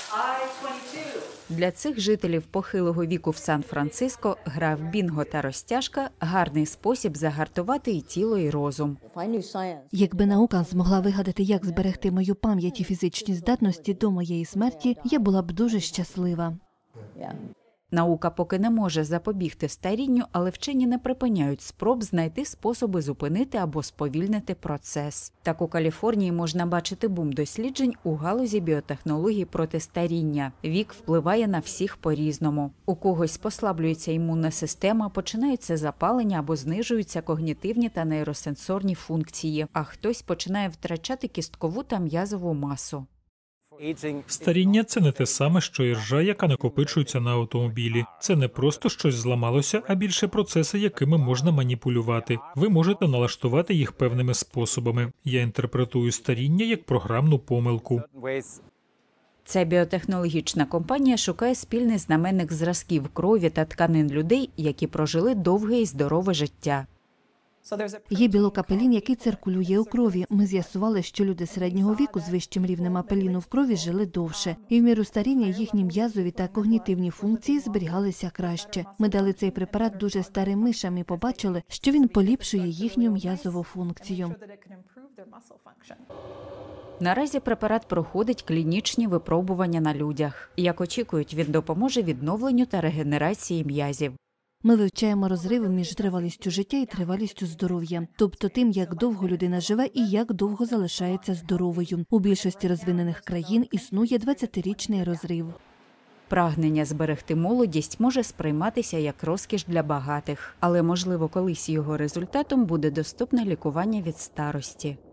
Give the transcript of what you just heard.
Для цих жителів похилого віку в Сан-Франциско гра в бінго та розтяжка – гарний спосіб загартувати і тіло, і розум. Якби наука змогла вигадати, як зберегти мою пам'ять і фізичні здатності до моєї смерті, я була б дуже щаслива. Наука поки не може запобігти старінню, але вчені не припиняють спроб знайти способи зупинити або сповільнити процес. Так у Каліфорнії можна бачити бум досліджень у галузі біотехнологій проти старіння. Вік впливає на всіх по-різному. У когось послаблюється імунна система, починаються запалення або знижуються когнітивні та нейросенсорні функції, а хтось починає втрачати кісткову та м'язову масу. Старіння – це не те саме, що і ржа, яка накопичується на автомобілі. Це не просто щось зламалося, а більше процеси, якими можна маніпулювати. Ви можете налаштувати їх певними способами. Я інтерпретую старіння як програмну помилку. Ця біотехнологічна компанія шукає спільний знаменник зразків крові та тканин людей, які прожили довге і здорове життя. Є білок апелін, який циркулює у крові. Ми з'ясували, що люди середнього віку з вищим рівнем апеліну в крові жили довше. І в міру старіння їхні м'язові та когнітивні функції зберігалися краще. Ми дали цей препарат дуже старим мишам і побачили, що він поліпшує їхню м'язову функцію. Наразі препарат проходить клінічні випробування на людях. Як очікують, він допоможе відновленню та регенерації м'язів. Ми вивчаємо розриви між тривалістю життя і тривалістю здоров'я, тобто тим, як довго людина живе і як довго залишається здоровою. У більшості розвинених країн існує 20-річний розрив. Прагнення зберегти молодість може сприйматися як розкіш для багатих, але, можливо, колись його результатом буде доступне лікування від старості.